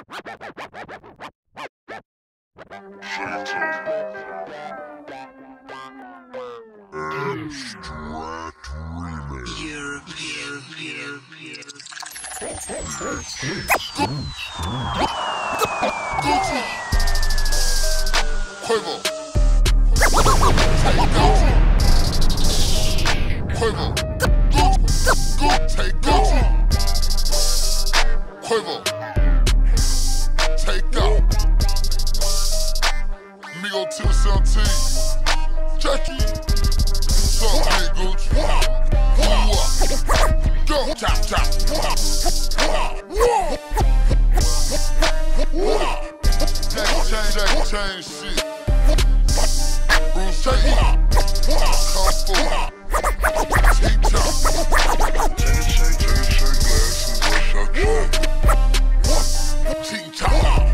Quavo. Quavo. Take Gucci. Quavo. Take out. Migo 217. Jackie. Some big Gucci. Go. Chop, chop. Chain shit. Bruce Lee. Kung Fu. T-Top. Chain glasses, what's your trip? T-Top.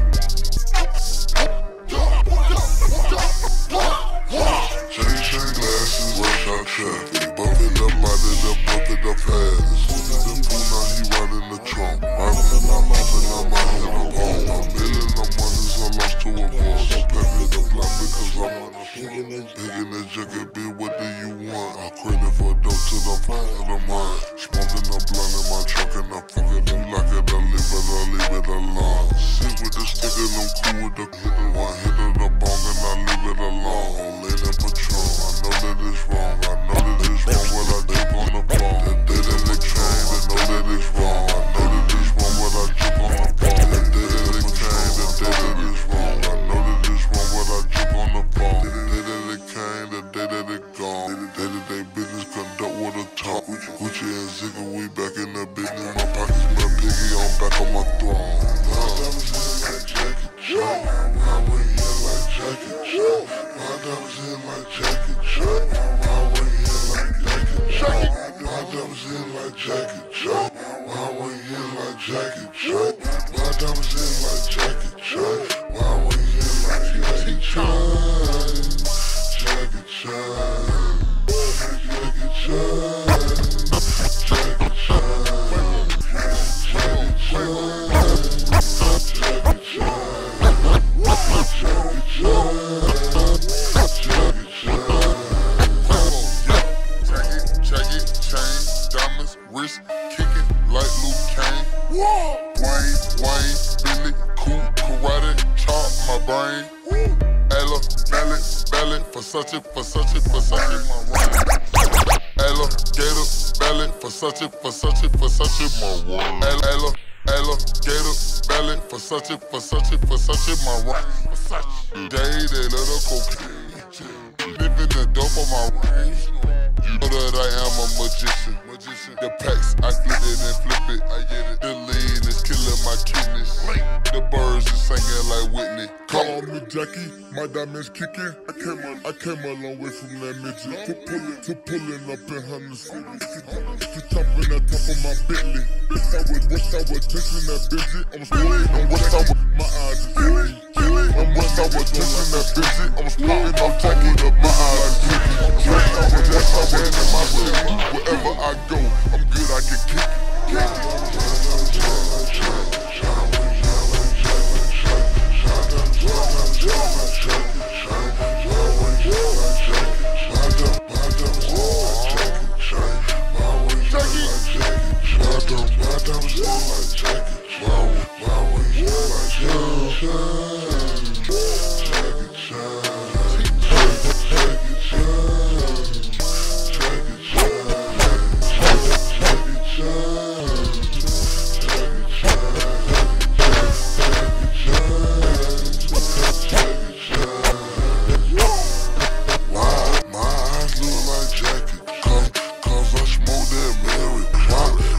Chain glasses, what's your trip? Bumping up out of the bumping up fast. As soon as the pool, now he riding the trunk. I'm in the money's I lost to a boss. I'm packing the block because I'm on a picking the jacket, bitch, what do you want? I credit for dope till I'm flying to the mine. Smoking the blunt in my truck and I fucking it like it, I leave it alone. Sit with the stick and I'm cool with the one hit of the bong and I leave it alone. Late in patrol, I know that it's wrong. I know that it's wrong what I drink on the phone. That did in the train, they know that it's wrong. I know that it's wrong what I drink on the phone. That did in the train, that did that it's wrong. I know that it's wrong what I drink on the phone. That did that it came, the day that it gone. Day to day business conduct with a talk. Gucci and Zigga, we back in the business. My pockets smell piggy on back on my throne. My diamonds in like Jackie Chan. I went here like Jackie Chan. My diamonds in like Jackie Chan. I went here like Jackie Chan. My diamonds in like Jackie Chan. I went here like Jackie Chan. My diamonds in like Jackie Chan. I went here like Jackie Chan. Jackie Chan. Jackie Chan. Wrist kicking like Luke Kane. Wayne, Billy, cool, karate, chop my brain. Ella, belly, Versace, my rhyme. Ella, gator, belly, Versace, my rhyme. Ella, gator, belly, Versace, my rhyme. Day, they little cocaine. Living the dope on my range. You know that I am a magician. The packs, I flip it and flip it. I get it. The lean is killing my kidneys. The birds is singing like Whitney. Call me Jackie, my diamonds kicking. I came a long way from that midget to pulling up in Hunter City. To chopping on top of my Bentley. Wish I was touching that bitch. I'm sporting on Jackie. My eyes is killing. Wish I was touching that bitch. I'm sporting on Jackie. My eyes is killing. In my city, wherever I go, I'm good, I can kick it.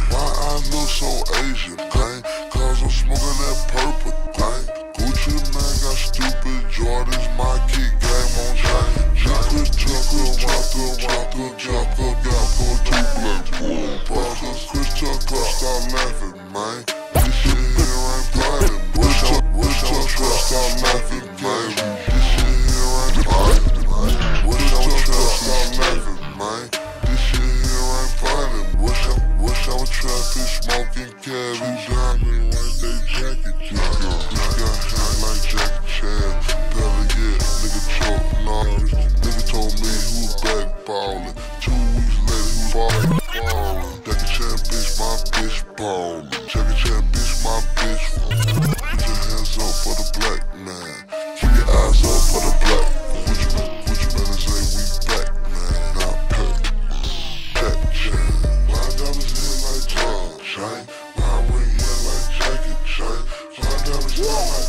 Asian, gang, cause I'm smoking that purple, gang. Gucci man, Whoa.